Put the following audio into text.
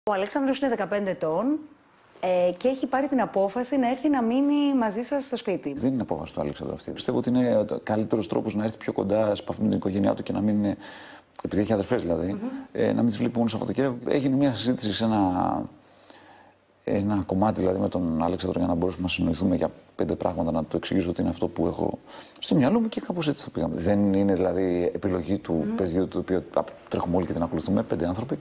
Ο Αλέξανδρος είναι 15 ετών και έχει πάρει την απόφαση να έρθει να μείνει μαζί σας στο σπίτι. Δεν είναι απόφαση του Αλέξανδρου αυτή. Πιστεύω ότι είναι ο καλύτερος τρόπος να έρθει πιο κοντά σε επαφή με την οικογένειά του και να μην είναι. Επειδή έχει αδερφές δηλαδή, να μην τις βλέπει μόνο Σαββατοκύριακο. Έγινε μια συζήτηση σε ένα κομμάτι δηλαδή με τον Αλέξανδρο για να μπορέσουμε να συνοηθούμε για 5 πράγματα, να του εξηγήσω ότι είναι αυτό που έχω στο μυαλό μου και κάπως έτσι το πήγαμε. Δεν είναι δηλαδή επιλογή του παιδιού, το οποίο τρέχουμε όλοι και την ακολουθούμε, 5 άνθρωποι.